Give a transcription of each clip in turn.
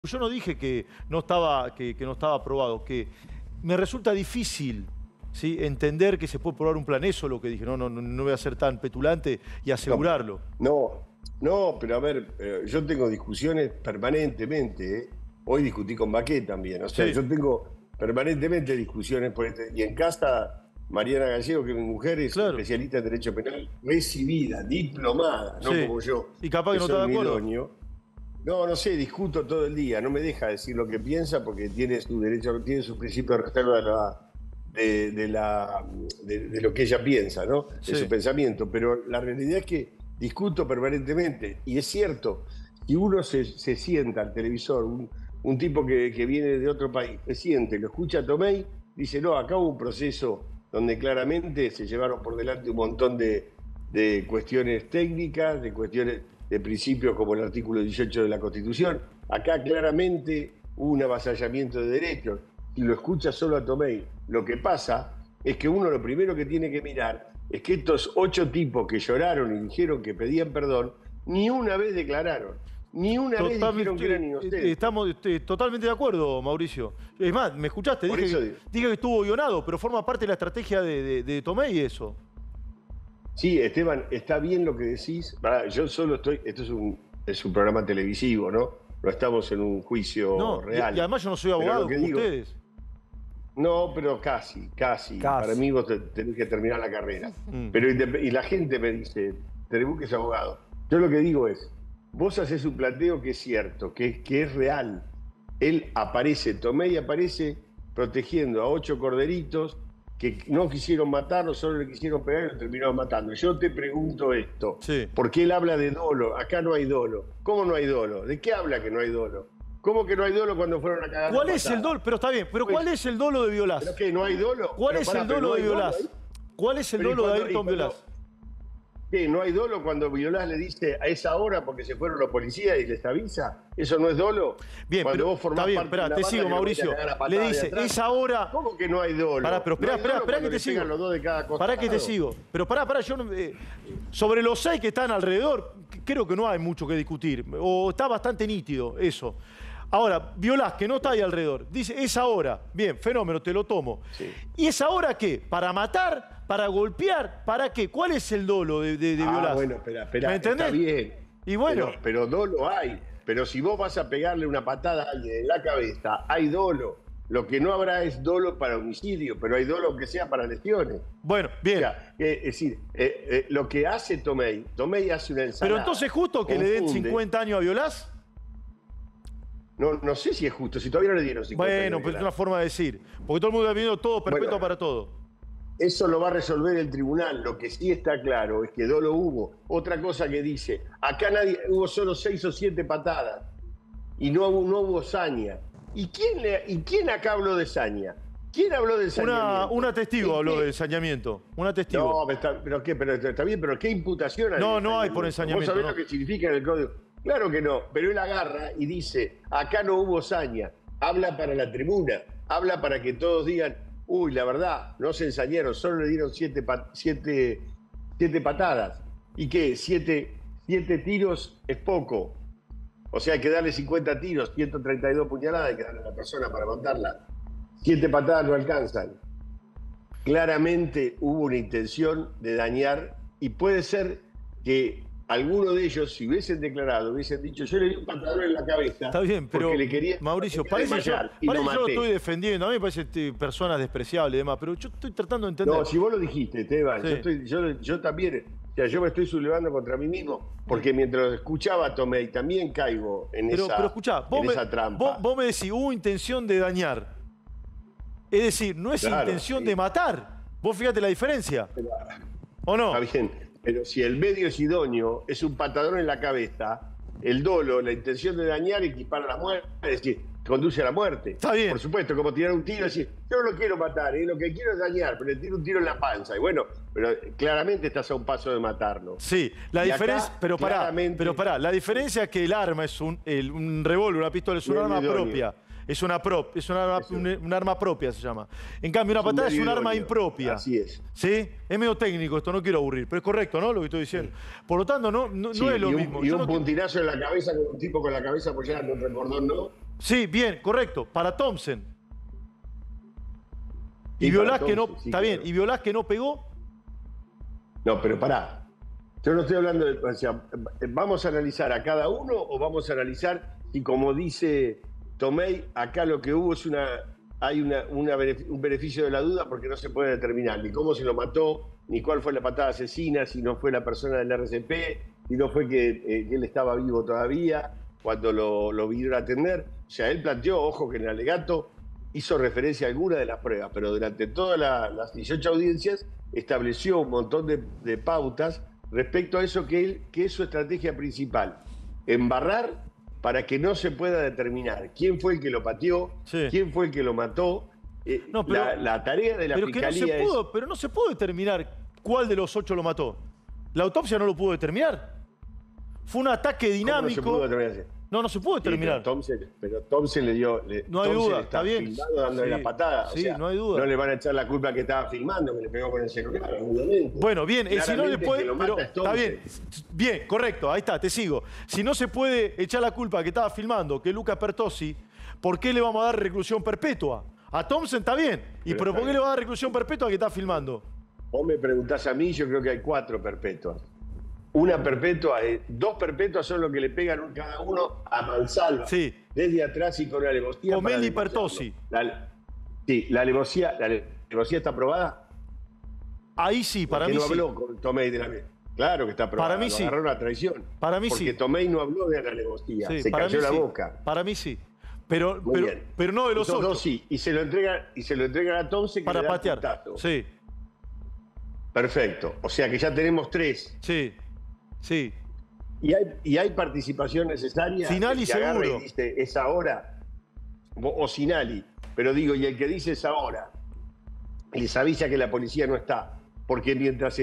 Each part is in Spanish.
Yo no dije que no estaba, que no estaba aprobado, que me resulta difícil, ¿sí?, entender que se puede probar un plan. Eso es lo que dije. No voy a ser tan petulante y asegurarlo. No, pero a ver, yo tengo discusiones permanentemente, ¿eh? Hoy discutí con Baqué también. O sea, Sí. yo tengo permanentemente discusiones por este. Y en casa, Mariana Gallego, que mi mujer es especialista en Derecho Penal, recibida, diplomada, no como yo. Y capaz que no está de acuerdo. No sé, discuto todo el día, no me deja decir lo que piensa porque tiene su derecho, tiene su principio de reserva de lo que ella piensa, ¿no? De su pensamiento. Pero la realidad es que discuto permanentemente. Y es cierto, si uno se sienta al televisor, un tipo que viene de otro país, se siente, lo escucha a Tomei, dice, no, acá hubo un proceso donde claramente se llevaron por delante un montón de cuestiones técnicas, de cuestiones de principios como el artículo 18 de la Constitución. Acá claramente hubo un avasallamiento de derechos. Si lo escucha solo a Tomei, lo que pasa es que uno lo primero que tiene que mirar es que estos 8 tipos que lloraron y dijeron que pedían perdón, ni una vez declararon. Ni una vez dijeron que eran inocentes. Estamos totalmente de acuerdo, Mauricio. Es más, ¿me escuchaste? Dije que estuvo guionado, pero forma parte de la estrategia de Tomei eso. Sí, Esteban, está bien lo que decís. Yo solo estoy... Esto es un programa televisivo, ¿no? No estamos en un juicio real. Y además yo no soy abogado como ustedes. No, pero casi. Para mí vos tenés que terminar la carrera. Y la gente me dice, tenemos que ser abogado. Yo lo que digo es, vos haces un planteo que es cierto, que es real. Él aparece, Tomei aparece protegiendo a 8 corderitos que no quisieron matarlo, solo le quisieron pegar y lo terminaron matando. Yo te pregunto esto, porque él habla de dolo, acá no hay dolo. ¿Cómo no hay dolo? ¿De qué habla que no hay dolo? ¿Cómo que no hay dolo cuando fueron a cagar? ¿Cuál es el dolo? Pero está bien, pero ¿cuál es el dolo de Violás? ¿Pero qué, no hay dolo? ¿Cuál es el dolo de Violás? ¿Cuál es el dolo de Ayrton Violás? ¿Qué? ¿No hay dolo cuando Violás le dice a esa hora porque se fueron los policías y les avisa? ¿Eso no es dolo? Bien, cuando pero vos formás está bien, parte de una te banda sigo, que Mauricio. Le dice, esa hora... ¿Cómo que no hay dolo? Pero espera que te sigo. Pará que te sigo. Pero pará, yo sobre los 6 que están alrededor, creo que no hay mucho que discutir. O está bastante nítido eso. Ahora, Violás, que no está ahí alrededor, dice, es ahora. Bien, fenómeno, te lo tomo. Sí. ¿Y es ahora qué? ¿Para matar? ¿Para golpear? ¿Para qué? ¿Cuál es el dolo de Violás? Bueno, espera, ¿me entendés? Está bien. Y bueno. Pero dolo hay. Pero si vos vas a pegarle una patada a alguien en la cabeza, hay dolo. Lo que no habrá es dolo para homicidio, pero hay dolo que sea para lesiones. Bueno, bien. O sea, es decir, lo que hace Tomei hace una ensalada. Pero entonces justo que le den 50 años a Violás. No sé si es justo, si todavía no le dieron 50 años. Bueno, pues es una forma de decir. Porque todo el mundo está viendo todo perpetuo para todo. Eso lo va a resolver el tribunal. Lo que sí está claro es que dolo hubo. Otra cosa que dice, acá hubo solo 6 o 7 patadas y no hubo saña. ¿Y quién acá habló de saña? ¿Quién habló de sañamiento? Una testigo habló del sañamiento. Una testigo. No, pero está bien, pero ¿qué imputación hay? No hay por ensañamiento. ¿Vos sabés lo que significa en el código? Claro que no, pero él agarra y dice, acá no hubo saña. Habla para la tribuna, habla para que todos digan, uy, la verdad, no se ensañaron, solo le dieron 7 patadas. ¿Y qué? 7 tiros es poco. O sea, hay que darle 50 tiros, 132 puñaladas, hay que darle a la persona para contarla. 7 patadas no alcanzan. Claramente hubo una intención de dañar y puede ser que alguno de ellos, si hubiesen declarado, hubiesen dicho, yo le di un patadón en la cabeza. Está bien, pero le quería, Mauricio, parece que yo lo estoy defendiendo. A mí me parece personas despreciables y demás, pero yo estoy tratando de entender. No, si vos lo dijiste, Esteban, sí. yo también, o sea, yo me estoy sublevando contra mí mismo, porque mientras lo escuchaba a Tomei, también caigo en esa trampa. Vos me decís, hubo intención de dañar. Es decir, no es intención de matar. Vos fíjate la diferencia. ¿O no? Está bien. Pero si el medio es idóneo, es un patadón en la cabeza, el dolo, la intención de dañar, equipara a la muerte, es decir, conduce a la muerte. Está bien. Por supuesto, como tirar un tiro, decir, yo no lo quiero matar, lo que quiero es dañar, pero le tiro un tiro en la panza. Y bueno, pero claramente estás a un paso de matarlo. Sí, la diferencia, pero pará, la diferencia es que el arma es un revólver, una pistola, es un arma propia. Es un arma propia, se llama. En cambio, una patada es un arma impropia. Así es. ¿Sí? Es medio técnico esto, no quiero aburrir, pero es correcto, ¿no? Lo que estoy diciendo. Por lo tanto, no es lo mismo. Y un puntinazo en la cabeza con un tipo con la cabeza apoyada en otro cordón, ¿no? Sí, bien, correcto. Para Thompson. Y Sí, Violás para que no... Thompson, sí, Está bien. claro. ¿Y Violás que no pegó? No, pero pará. Yo no estoy hablando de... O sea, ¿vamos a analizar a cada uno o vamos a analizar si, como dice Tomei, acá lo que hubo es un beneficio de la duda porque no se puede determinar ni cómo se lo mató, ni cuál fue la patada asesina, si no fue la persona del RCP, si no fue que él estaba vivo todavía cuando lo vinieron a atender? O sea, él planteó, ojo, que en el alegato hizo referencia a alguna de las pruebas, pero durante todas las 18 audiencias estableció un montón de pautas respecto a eso que es su estrategia principal: embarrar para que no se pueda determinar quién fue el que lo pateó, Sí. quién fue el que lo mató. No, pero- La tarea de la Pero, que no fiscalía se es... pudo, pero no se pudo determinar cuál de los 8 lo mató. La autopsia no lo pudo determinar. Fue un ataque ¿Cómo no se dinámico. pudo determinar? No se pudo Sí, determinar. pero Thompson le dio... No hay Thompson duda, está está bien. filmado dándole Sí, la patada. sí, no hay duda. No le van a echar la culpa que estaba filmando, que le pegó con el celular, obviamente. Bueno, bien, si no le Claramente el puede. que lo Pero mata es está Thompson. bien. Bien, correcto, ahí está, te sigo. Si no se puede echar la culpa que estaba filmando, que es Luca Pertossi, ¿por qué le vamos a dar reclusión perpetua? A Thompson está bien. ¿Pero por qué le va a dar reclusión perpetua a que está filmando? Vos me preguntás a mí, yo creo que hay 4 perpetuas. Una perpetua, 2 perpetuas son lo que le pegan cada uno a mansalva. Sí. Desde atrás y con la alevosía. Comelli y para Pertossi. Sí, la alevosía está aprobada. Ahí sí, para Porque mí no sí. habló con Tomei de la... Claro que está aprobada. Para mí lo sí. agarró una traición. Para mí porque sí. Tomei no habló de la alevosía. Sí, Se para cayó mí la sí. boca. Para mí sí. Pero Muy bien. no de los Estos 8. dos sí. Y se lo entregan a Thompson que Para le da el patear. puntazo. Sí, Perfecto. O sea que ya tenemos 3. sí, sí. ¿Y hay participación necesaria? Sinali El que agarra seguro. y dice, es ahora. O Sinali. Pero digo, y el que dice es ahora. Les avisa que la policía no está. Porque mientras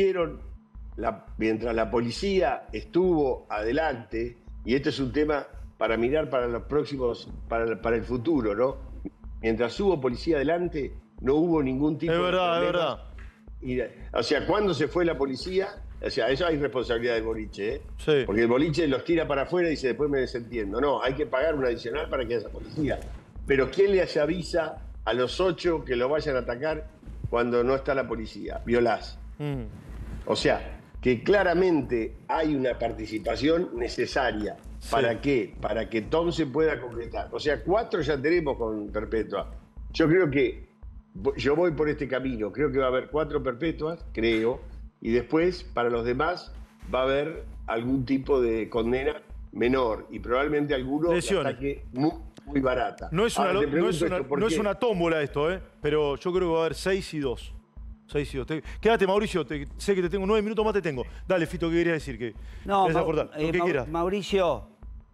mientras la policía estuvo adelante, y este es un tema para mirar para los próximos, para el futuro, ¿no? Mientras hubo policía adelante, no hubo ningún tipo Es de verdad, es problemas. verdad. O sea, cuando se fue la policía, o sea, eso hay responsabilidad del boliche, ¿eh? Sí. Porque el boliche los tira para afuera y dice, después me desentiendo. No, hay que pagar un adicional para que haya policía. Pero ¿quién les avisa a los 8 que lo vayan a atacar cuando no está la policía? Violás. O sea, que claramente hay una participación necesaria. Sí. ¿Para qué? Para que Tom se pueda concretar. O sea, 4 ya tenemos con perpetua. Yo creo que yo voy por este camino. Creo que va a haber 4 perpetuas, creo. Y después, para los demás, va a haber algún tipo de condena menor. Y probablemente alguno la Lesiones. saque muy barata. No es una, Ahora, te no pregunto es una, esto, ¿por no es qué? una tómbola esto, pero yo creo que va a haber 6 y 2. 6 y 2. Quédate, Mauricio, sé que te tengo 9 minutos más, te tengo. Dale, Fito, ¿qué querías decir? No, ¿Querés acordar? Lo que quieras. Mauricio,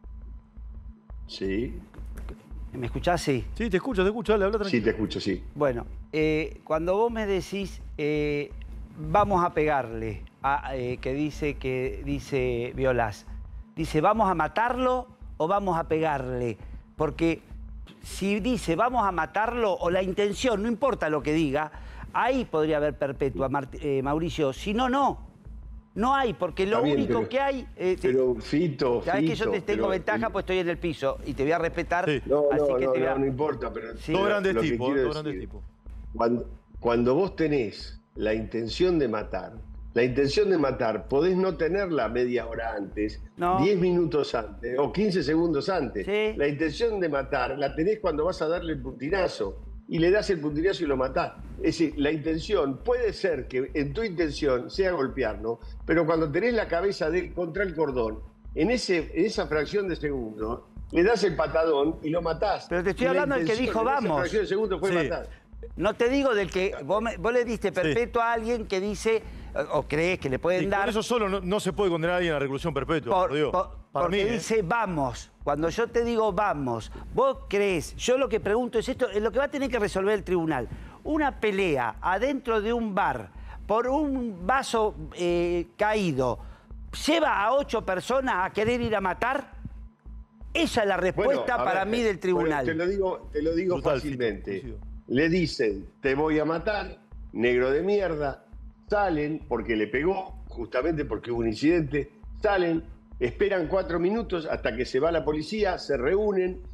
Sí, ¿me escuchás? Sí. Sí, te escucho, dale, habla sí, tranquilo. te escucho, sí. Bueno, cuando vos me decís, vamos a pegarle, que dice Violás, dice, ¿vamos a matarlo o vamos a pegarle? Porque si dice, vamos a matarlo, o la intención, no importa lo que diga, ahí podría haber perpetua, Mauricio. Si no, no. No hay, porque lo Está bien, único pero- que hay... Pero Fito, sabés que yo te tengo pero- ventaja, pues estoy en el piso y te voy a respetar. Sí. No, así no, que no, te voy a... no importa, pero Sí. Dos lo grandes que tipos, quiero dos grandes decir, tipos. Cuando vos tenés la intención de matar, podés no tenerla media hora antes, No. 10 minutos antes o 15 segundos antes. Sí. La intención de matar la tenés cuando vas a darle el puntinazo y le das el puntinazo y lo matás. Es decir, la intención, puede ser que en tu intención sea golpearlo, pero cuando tenés la cabeza de él contra el cordón, en esa fracción de segundo, le das el patadón y lo matás. Pero te estoy Y la hablando del que intención dijo, en esa vamos. fracción de segundo fue Sí. matar. No te digo del que vos le diste perpetuo a alguien que dice, o crees que le pueden Y dar... con eso solo no se puede condenar a alguien a reclusión perpetua, lo digo. Para porque mí, dice vamos. Cuando yo te digo vamos, vos crees, yo lo que pregunto es esto, es lo que va a tener que resolver el tribunal. Una pelea adentro de un bar por un vaso caído, ¿lleva a 8 personas a querer ir a matar? Esa es la respuesta Bueno, a para ver, mí del tribunal. Bueno, te lo digo Brutal, fácilmente. Fito, coincido. Le dicen, te voy a matar, negro de mierda, salen porque le pegó, justamente porque hubo un incidente, salen, esperan 4 minutos hasta que se va la policía, se reúnen,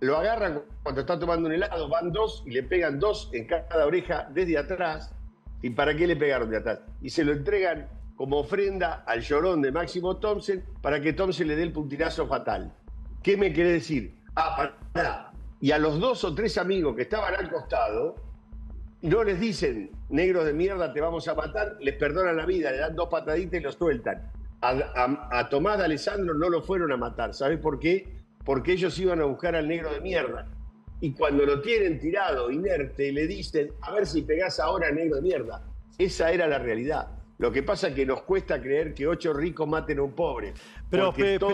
lo agarran cuando está tomando un helado, van 2 y le pegan 2 en cada oreja desde atrás. ¿Y para qué le pegaron de atrás? Y se lo entregan como ofrenda al llorón de Máximo Thompson para que Thompson le dé el puntinazo fatal. ¿Qué me quiere decir? Pará. Y a los 2 o 3 amigos que estaban al costado, no les dicen, negros de mierda, te vamos a matar, les perdonan la vida, le dan 2 pataditas y los sueltan. A Tomás de Alessandro no lo fueron a matar. ¿Sabes por qué? Porque ellos iban a buscar al negro de mierda. Y cuando lo tienen tirado, inerte, le dicen, a ver si pegás ahora al negro de mierda. Esa era la realidad. Lo que pasa es que nos cuesta creer que 8 ricos maten a un pobre. Pero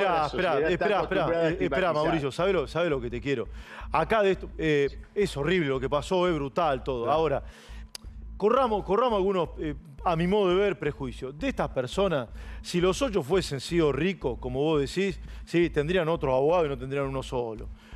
espera, Mauricio, ¿sabes lo que te quiero? Acá de esto, es horrible lo que pasó, es brutal todo. Claro. Ahora, corramos algunos, a mi modo de ver, prejuicios. De estas personas, si los 8 fuesen sido ricos, como vos decís, sí, tendrían otros abogados y no tendrían uno solo.